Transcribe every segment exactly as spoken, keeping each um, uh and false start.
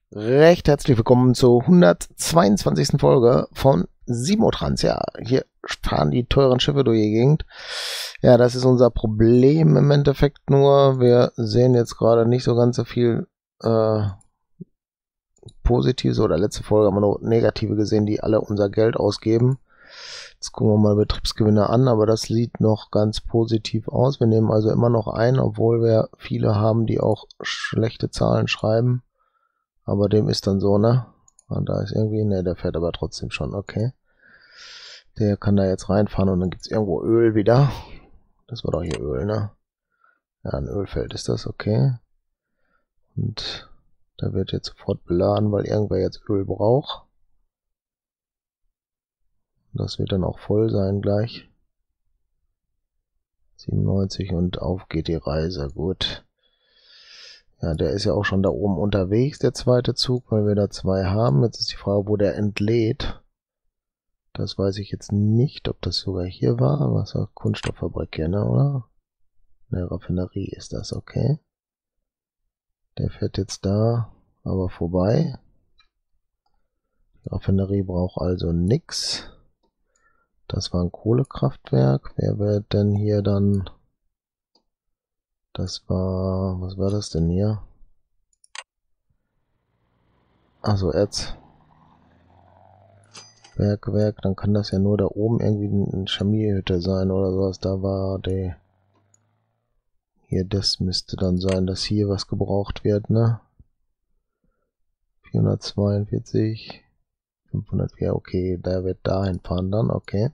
Recht herzlich willkommen zur hundertzweiundzwanzigsten Folge von Simotrans. Ja, hier fahren die teuren Schiffe durch die Gegend. Ja, das ist unser Problem im Endeffekt nur. Wir sehen jetzt gerade nicht so ganz so viel äh, Positives. Oder letzte Folge haben wir nur Negative gesehen, die alle unser Geld ausgeben. Jetzt gucken wir mal Betriebsgewinne an, aber das sieht noch ganz positiv aus. Wir nehmen also immer noch ein, obwohl wir viele haben, die auch schlechte Zahlen schreiben. Aber dem ist dann so, ne? Und da ist irgendwie, ne, der fährt aber trotzdem schon, okay. Der kann da jetzt reinfahren und dann gibt es irgendwo Öl wieder. Das war doch hier Öl, ne? Ja, ein Ölfeld ist das, okay. Und da wird jetzt sofort beladen, weil irgendwer jetzt Öl braucht. Das wird dann auch voll sein gleich. siebenundneunzig und auf geht die Reise, gut. Ja, der ist ja auch schon da oben unterwegs, der zweite Zug, weil wir da zwei haben. Jetzt ist die Frage, wo der entlädt. Das weiß ich jetzt nicht, ob das sogar hier war. Was war Kunststofffabrik hier, ne, oder? Eine Raffinerie ist das, okay. Der fährt jetzt da aber vorbei. Die Raffinerie braucht also nix. Das war ein Kohlekraftwerk. Wer wird denn hier dann... Das war... Was war das denn hier? Also Erz. Bergwerk, dann kann das ja nur da oben irgendwie eine Schamierhütte sein oder sowas. Da war der... Hier, das müsste dann sein, dass hier was gebraucht wird, ne? vierhundertzweiundvierzig, fünfhundert, ja, okay, der wird dahin fahren dann, okay.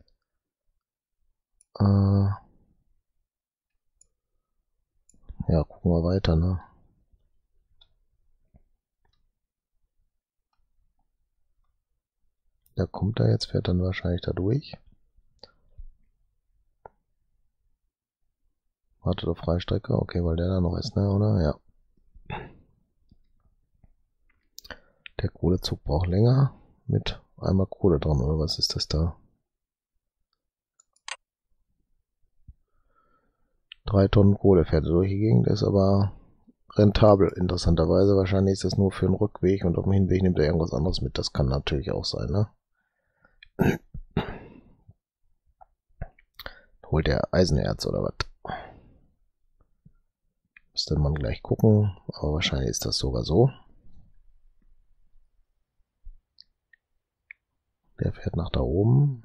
Äh, ja, gucken wir weiter, ne? Da kommt er jetzt, fährt dann wahrscheinlich da durch. Wartet auf Freistrecke, okay, weil der da noch ist, ne, oder? Ja. Der Kohlezug braucht länger, mit einmal Kohle dran, oder was ist das da? Drei Tonnen Kohle fährt er durch die Gegend, ist aber rentabel, interessanterweise. Wahrscheinlich ist das nur für den Rückweg und auf dem Hinweg nimmt er irgendwas anderes mit. Das kann natürlich auch sein, ne? Holt er Eisenerz oder was? Müsste man gleich gucken, aber wahrscheinlich ist das sogar so. Der fährt nach da oben.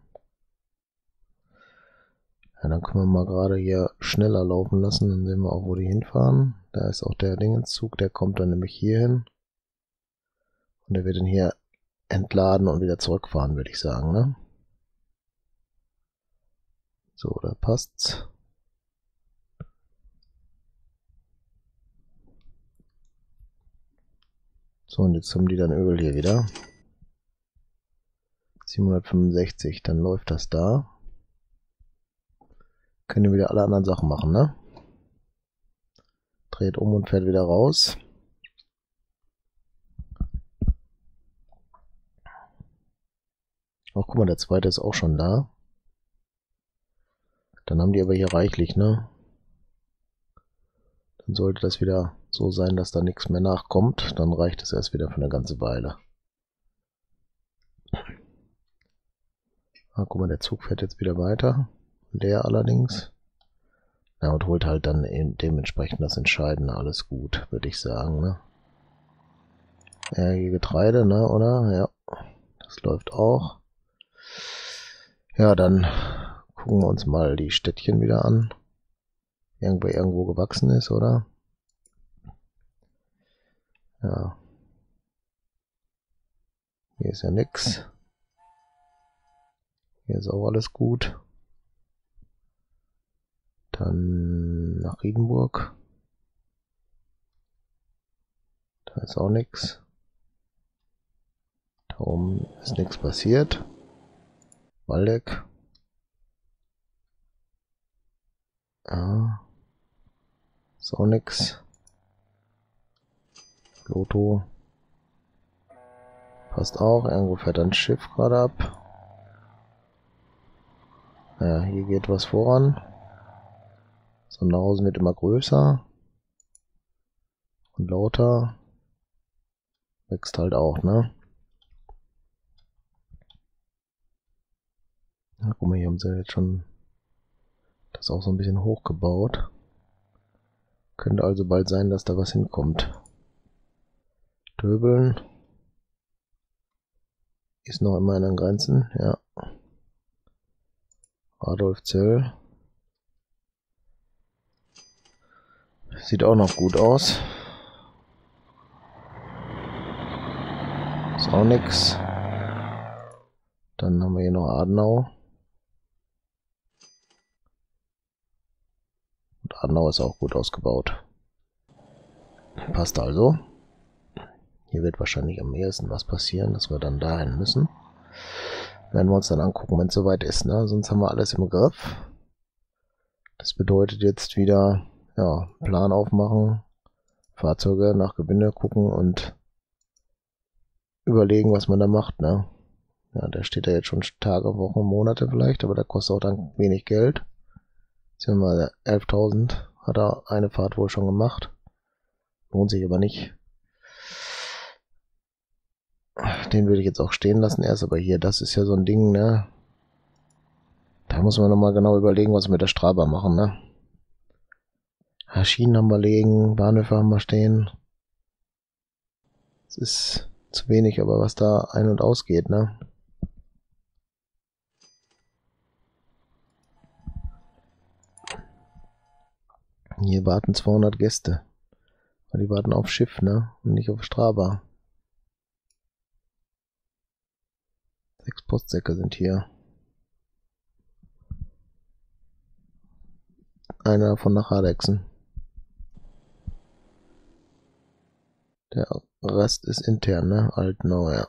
Ja, dann können wir mal gerade hier schneller laufen lassen, dann sehen wir auch, wo die hinfahren. Da ist auch der Dingenszug, der kommt dann nämlich hier hin. Und der wird dann hier entladen und wieder zurückfahren, würde ich sagen, ne? So, da passt's. So, und jetzt haben die dann Öl hier wieder. siebenhundertfünfundsechzig, dann läuft das da. Können wieder alle anderen Sachen machen, ne? Dreht um und fährt wieder raus. Ach, guck mal, der zweite ist auch schon da. Dann haben die aber hier reichlich, ne? Dann sollte das wieder so sein, dass da nichts mehr nachkommt. Dann reicht es erst wieder für eine ganze Weile. Ah, guck mal, der Zug fährt jetzt wieder weiter. Der allerdings. Ja, und holt halt dann eben dementsprechend das Entscheidende. Alles gut, würde ich sagen, ne? Ja, hier Getreide, ne, oder? Ja, das läuft auch. Ja, dann gucken wir uns mal die Städtchen wieder an. Irgendwo irgendwo gewachsen ist, oder? Ja. Hier ist ja nix. Hier ist auch alles gut. Dann nach Riedenburg. Da ist auch nichts. Da oben ist nichts passiert. Waldeck. Ja. Ist auch nichts. Lotto. Passt auch. Irgendwo fährt ein Schiff gerade ab. Ja, hier geht was voran. Sonderhausen wird immer größer und lauter. wächst halt auch, ne? Ja, guck mal, hier haben sie jetzt schon das auch so ein bisschen hochgebaut. Könnte also bald sein, dass da was hinkommt. Döbeln ist noch immer in den Grenzen, ja. Adolfzell sieht auch noch gut aus. Ist auch nix. Dann haben wir hier noch Adenau. Und Adenau ist auch gut ausgebaut. Passt also. Hier wird wahrscheinlich am ehesten was passieren, dass wir dann dahin müssen. Werden wir uns dann angucken, wenn es soweit ist, ne? Sonst haben wir alles im Griff. Das bedeutet jetzt wieder, ja, Plan aufmachen, Fahrzeuge nach Gewinde gucken und überlegen, was man da macht, ne? Ja, der steht da jetzt schon Tage, Wochen, Monate vielleicht, aber der kostet auch dann wenig Geld. Sehen wir mal, elftausend hat er eine Fahrt wohl schon gemacht. Lohnt sich aber nicht. Den würde ich jetzt auch stehen lassen erst, aber hier, das ist ja so ein Ding, ne? Da muss man nochmal genau überlegen, was wir mit der Straba machen, ne? Ja, Schienen haben wir legen, Bahnhöfe haben wir stehen. Es ist zu wenig, aber was da ein- und ausgeht, ne? Hier warten zweihundert Gäste. Aber die warten auf Schiff, ne? Und nicht auf Straba. Sechs Postsäcke sind hier. Einer davon nach Hardexen. Der Rest ist intern, ne? Altenau, ja.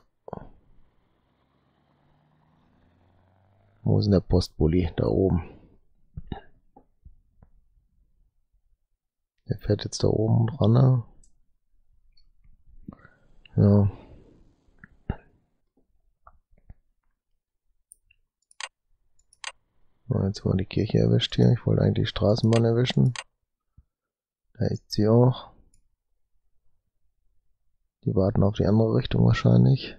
Wo ist denn der Postbully? Da oben. Der fährt jetzt da oben dran, ne? Ja. Jetzt haben wir die Kirche erwischt hier. Ich wollte eigentlich die Straßenbahn erwischen. Da ist sie auch. Die warten auf die andere Richtung wahrscheinlich.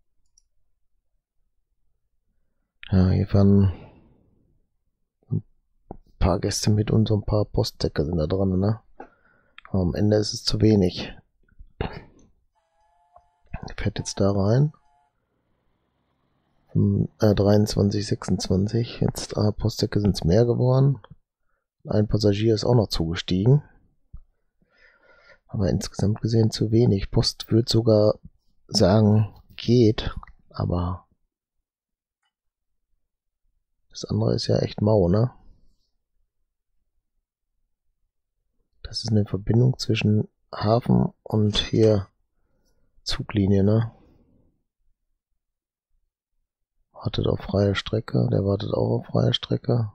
Ja, hier fahren ein paar Gäste mit und so ein paar Postsäcke sind da dran, ne? Aber am Ende ist es zu wenig. Der fährt jetzt da rein. Äh, dreiundzwanzig, sechsundzwanzig. Jetzt äh, Postsäcke sind es mehr geworden. Ein Passagier ist auch noch zugestiegen. Aber insgesamt gesehen zu wenig. Post wird sogar sagen, geht, aber das andere ist ja echt mau, ne? Das ist eine Verbindung zwischen Hafen und hier Zuglinie, ne? Wartet auf freie Strecke, der wartet auch auf freie Strecke.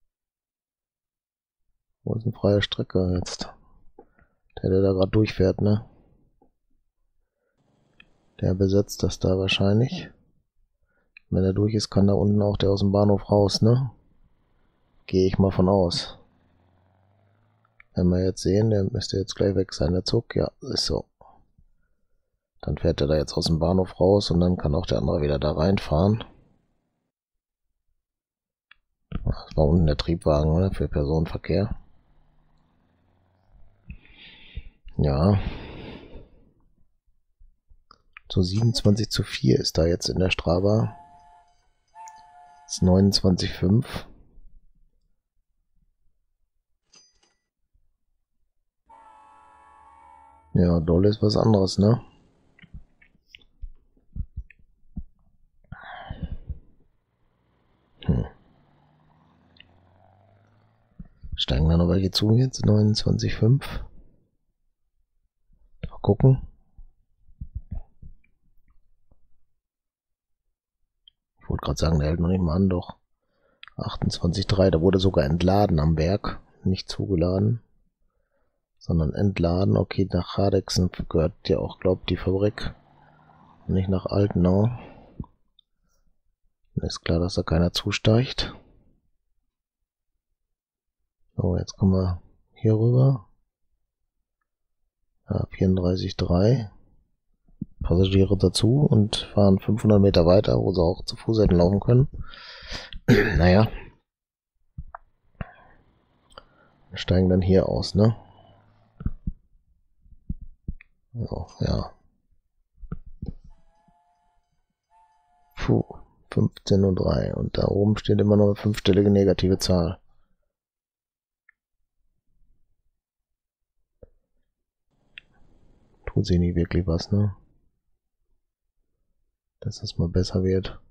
Wo ist eine freie Strecke jetzt? Der, der da gerade durchfährt, ne? Der besetzt das da wahrscheinlich. Wenn er durch ist, kann da unten auch der aus dem Bahnhof raus, ne? Gehe ich mal von aus. Wenn wir jetzt sehen, der müsste jetzt gleich weg sein, der Zug. Ja, ist so. Dann fährt er da jetzt aus dem Bahnhof raus und dann kann auch der andere wieder da reinfahren. Das war unten der Triebwagen, ne, für Personenverkehr. Ja. So siebenundzwanzig zu vier ist da jetzt in der Straba. Das ist neunundzwanzig Komma fünf. Ja, doll ist was anderes, ne? Hm. Steigen da noch welche zu jetzt? neunundzwanzig Komma fünf. Mal gucken. Ich wollte gerade sagen, der hält noch nicht mal an, doch. achtundzwanzig Komma drei, da wurde sogar entladen am Berg. Nicht zugeladen, sondern entladen. Okay, nach Hardexen gehört ja auch, glaubt die Fabrik. Nicht nach Altenau. Dann ist klar, dass da keiner zusteigt. So, jetzt kommen wir hier rüber. Ja, vierunddreißig Komma drei. Passagiere dazu und fahren fünfhundert Meter weiter, wo sie auch zu Fuß hätten laufen können. Naja. Wir steigen dann hier aus, ne? So, ja. Puh, fünfzehn Uhr drei. Und da oben steht immer noch eine fünfstellige negative Zahl. Tut sie nicht wirklich was, ne? Dass es mal besser wird.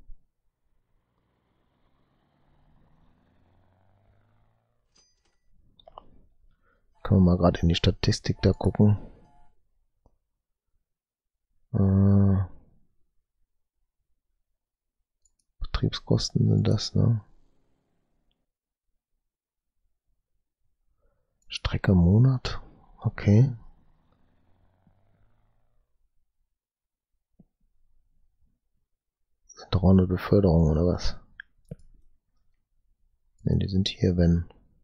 Können wir mal gerade in die Statistik da gucken. Äh, Betriebskosten sind das, ne? Strecke im Monat. Okay. dreihundert Beförderungen oder was? Ne, die sind hier, wenn.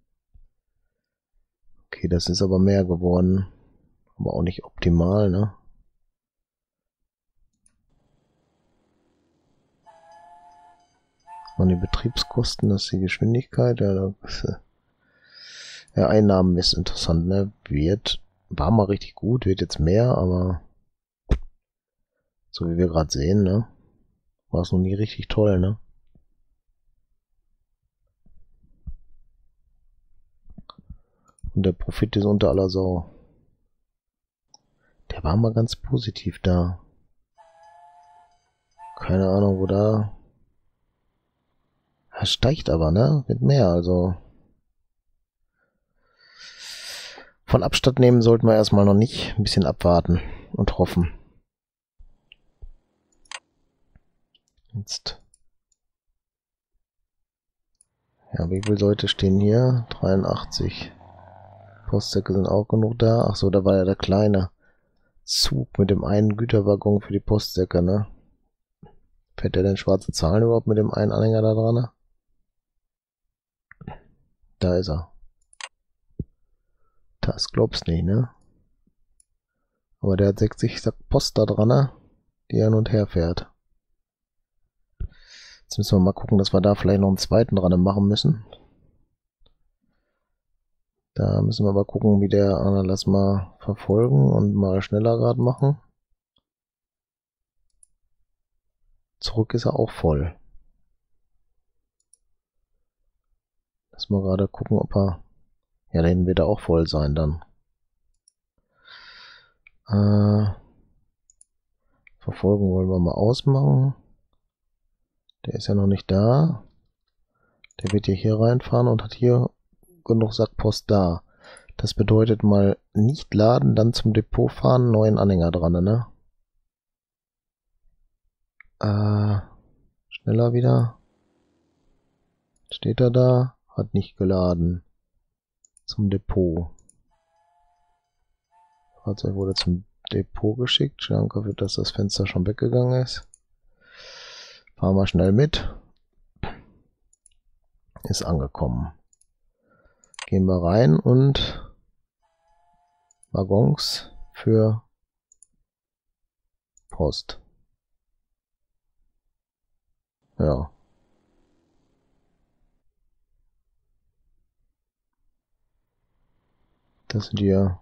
Okay, das ist aber mehr geworden. Aber auch nicht optimal, ne? Und die Betriebskosten, das ist die Geschwindigkeit. Ja, das, äh, ja, Einnahmen ist interessant, ne? Wird, war mal richtig gut, wird jetzt mehr, aber so wie wir gerade sehen, ne? War es noch nie richtig toll, ne? Und der Profit ist unter aller Sau. Der war mal ganz positiv da. Keine Ahnung, wo da... Er steigt aber, ne? Mit mehr, also... Von Abstand nehmen sollten wir erstmal noch nicht. Ein bisschen abwarten und hoffen. Jetzt... Ja, wie viele Leute stehen hier? dreiundachtzig. Postsäcke sind auch genug da. Ach so, da war ja der kleine Zug mit dem einen Güterwaggon für die Postsäcke, ne? Fährt der denn schwarze Zahlen überhaupt mit dem einen Anhänger da dran? Ne? Da ist er. Das glaubst nicht, ne? Aber der hat sechzig Sack Post da dran, ne? Die hin und her fährt. Jetzt müssen wir mal gucken, dass wir da vielleicht noch einen zweiten dran machen müssen. Da müssen wir aber gucken, wie der, ah, lass mal verfolgen und mal schneller gerade machen. Zurück ist er auch voll. Lass mal gerade gucken, ob er, ja, da hinten wird er auch voll sein dann. Äh, verfolgen wollen wir mal ausmachen. Der ist ja noch nicht da. Der wird hier, hier reinfahren und hat hier genug Sackpost da. Das bedeutet mal nicht laden, dann zum Depot fahren, neuen Anhänger dran, ne? Äh, schneller wieder. Steht er da? Hat nicht geladen. Zum Depot. Fahrzeug wurde zum Depot geschickt. Danke dafür, dass das Fenster schon weggegangen ist. Fahren wir schnell mit. Ist angekommen. Gehen wir rein und Waggons für Post. Ja. Das sind hier.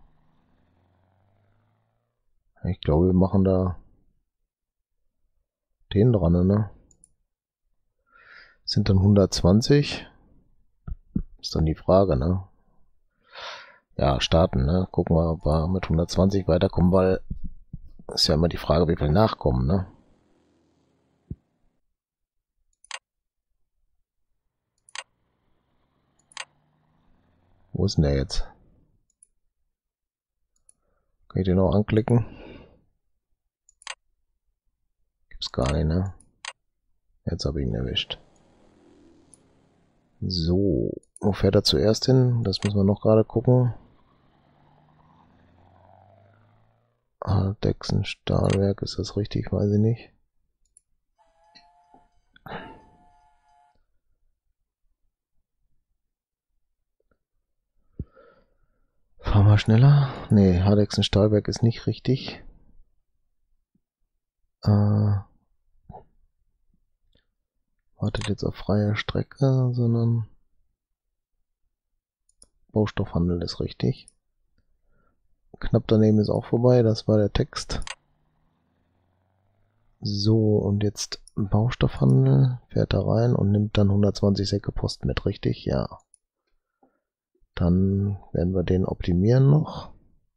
Ich glaube, wir machen da den dran, ne? Sind dann hundertzwanzig. Ist dann die Frage, ne? Ja, starten, ne? Gucken wir, ob wir mit hundertzwanzig weiterkommen, weil ist ja immer die Frage, wie viel nachkommen, ne? Wo ist denn der jetzt? Kann ich den noch anklicken? Gibt's gar nicht, ne? Jetzt habe ich ihn erwischt. So, wo fährt er zuerst hin? Das müssen wir noch gerade gucken. Dexen Stahlwerk, ist das richtig? Weiß ich nicht. Fahren wir schneller? Ne, Hardexen Stahlwerk ist nicht richtig. äh, wartet jetzt auf freie Strecke, sondern Baustoffhandel ist richtig. Knapp daneben ist auch vorbei, das war der Text. So, und jetzt Baustoffhandel, fährt da rein und nimmt dann hundertzwanzig Säcke Post mit, richtig? Ja. Dann werden wir den optimieren noch.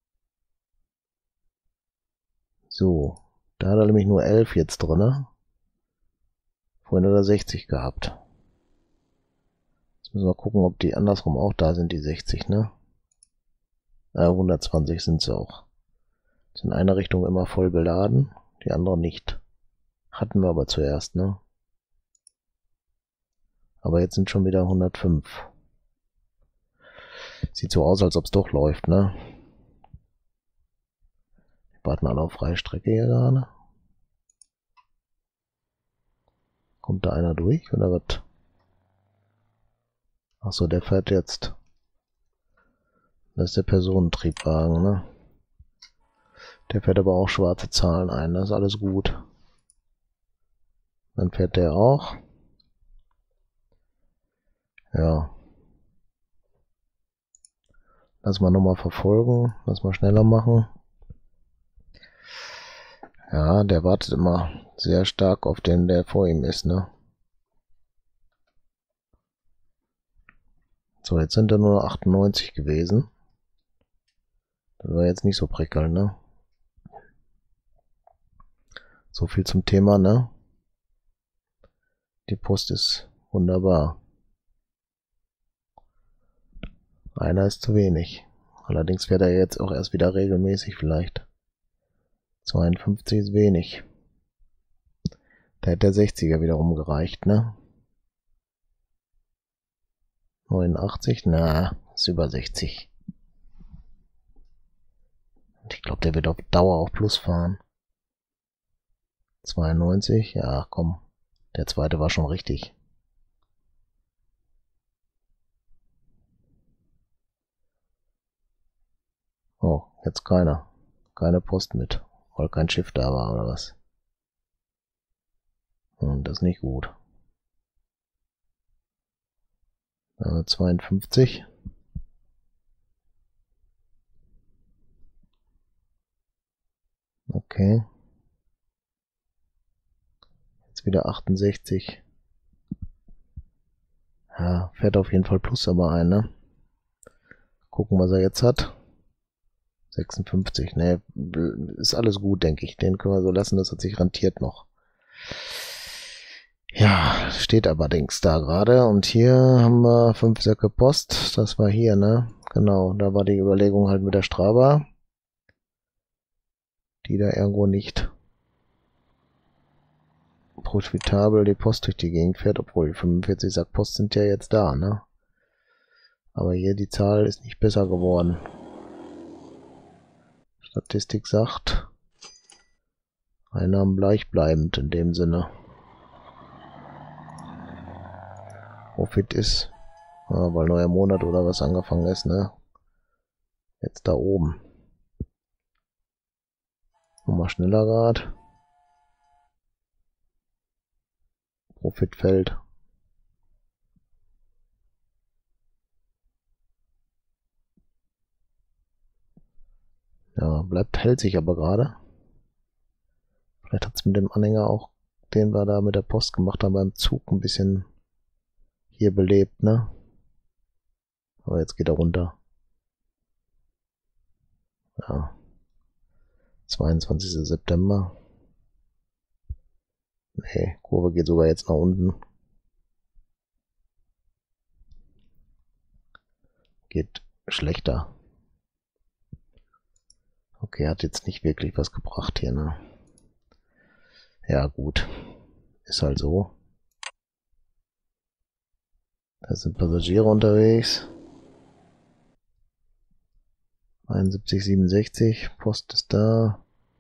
So, da hat er nämlich nur elf jetzt drin, ne? Vorhin hat er sechzig gehabt. Jetzt müssen wir gucken, ob die andersrum auch da sind, die sechzig, ne? Äh, hundertzwanzig sind sie auch. Ist in einer Richtung immer voll beladen, die andere nicht. Hatten wir aber zuerst, ne? Aber jetzt sind schon wieder hundertfünf. Sieht so aus, als ob es doch läuft, ne? Wir warten alle auf freie Strecke hier gerade. Kommt da einer durch oder was? Achso, der fährt jetzt. Das ist der Personentriebwagen, ne? Der fährt aber auch schwarze Zahlen ein, das ist alles gut. Dann fährt der auch. Ja. Lass mal nochmal verfolgen, lass mal schneller machen. Ja, der wartet immer sehr stark auf den, der vor ihm ist, ne? So, jetzt sind da nur noch achtundneunzig gewesen. Das war jetzt nicht so prickelnd, ne? So viel zum Thema, ne? Die Post ist wunderbar. Einer ist zu wenig. Allerdings wäre er jetzt auch erst wieder regelmäßig vielleicht. zweiundfünfzig ist wenig. Da hätte der sechziger wiederum gereicht, ne? neunundachtzig, na, ist über sechzig. Und ich glaube, der wird auf Dauer auch Plus fahren. zweiundneunzig, ja, komm. Der zweite war schon richtig. Oh, jetzt keiner. Keine Post mit. Weil kein Schiff da war, oder was? Und das ist nicht gut. Äh, zweiundfünfzig. Okay. Jetzt wieder achtundsechzig. Ja, fährt auf jeden Fall Plus aber ein, ne? Gucken, was er jetzt hat. sechsundfünfzig, ne, ist alles gut, denke ich. Den können wir so lassen, das hat sich rentiert noch. Ja, steht allerdings da gerade. Und hier haben wir fünf Säcke Post. Das war hier, ne? Genau, da war die Überlegung halt mit der Strava. Die da irgendwo nicht profitabel die Post durch die Gegend fährt, obwohl die fünfundvierzig Sack Post sind ja jetzt da, ne? Aber hier die Zahl ist nicht besser geworden. Statistik sagt, Einnahmen gleichbleibend in dem Sinne. Profit ist, ja, weil neuer Monat oder was angefangen ist, ne? Jetzt da oben. Nochmal schneller Grad. Profit fällt. Ja, bleibt, hält sich aber gerade. Vielleicht hat es mit dem Anhänger auch, den wir da mit der Post gemacht haben, beim Zug ein bisschen hier belebt, ne? Aber jetzt geht er runter. Ja. zweiundzwanzigster September. Nee, Kurve geht sogar jetzt nach unten. Geht schlechter. Okay, hat jetzt nicht wirklich was gebracht hier, ne? Ja, gut. Ist halt so. Da sind Passagiere unterwegs. einundsiebzig, siebenundsechzig. Post ist da.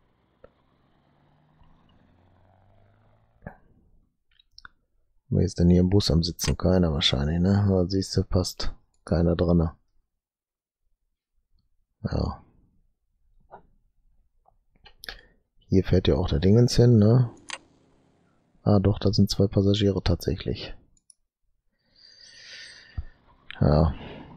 Wer ist denn hier im Bus am Sitzen? Keiner wahrscheinlich, ne? Aber siehst du, passt keiner drin. Ja. Hier fährt ja auch der Dingens hin, ne? Ah, doch, da sind zwei Passagiere tatsächlich. Ja.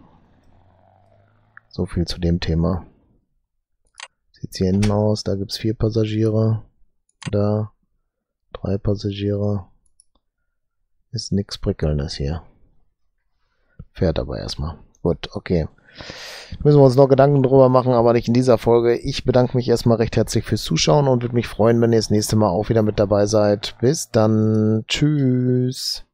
So viel zu dem Thema. Sieht's hier hinten aus, da gibt's vier Passagiere. Da. Drei Passagiere. Ist nix Prickelndes hier. Fährt aber erstmal. Gut, okay. Müssen wir uns noch Gedanken drüber machen, aber nicht in dieser Folge. Ich bedanke mich erstmal recht herzlich fürs Zuschauen und würde mich freuen, wenn ihr das nächste Mal auch wieder mit dabei seid. Bis dann. Tschüss.